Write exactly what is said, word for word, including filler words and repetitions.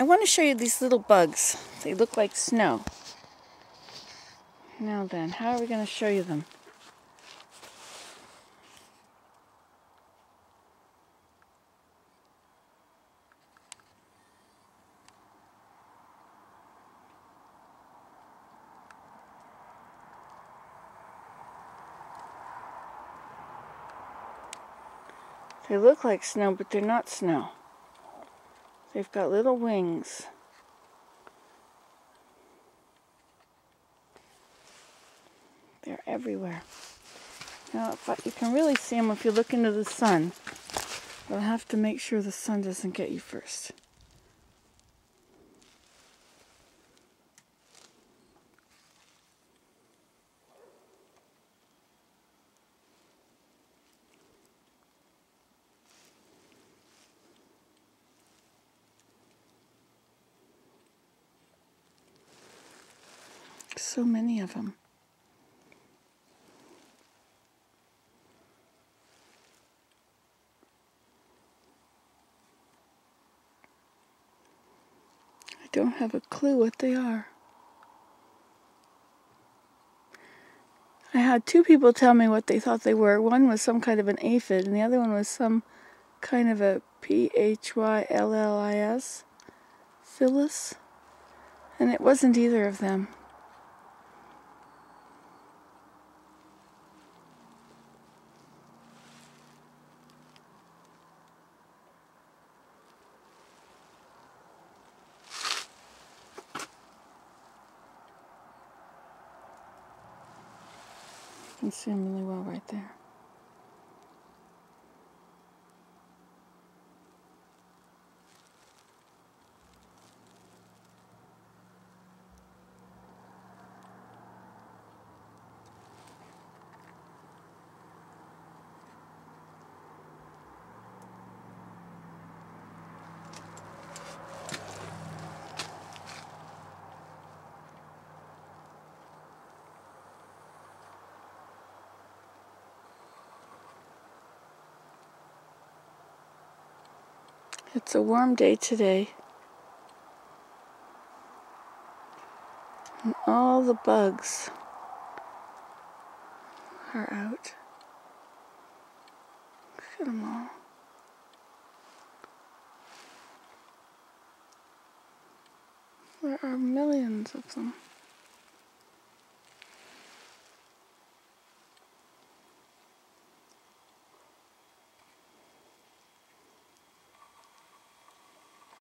I want to show you these little bugs. They look like snow. Now then, how are we going to show you them? They look like snow, but they're not snow. They've got little wings. They're everywhere. Now, if I, you can really see them if you look into the sun. But I'll have to make sure the sun doesn't get you first. So many of them. I don't have a clue what they are. I had two people tell me what they thought they were. One was some kind of an aphid, and the other one was some kind of a P H Y L L I S, Phyllis, and it wasn't either of them. You can see them really well right there. It's a warm day today, and all the bugs are out. Look at them all. There are millions of them.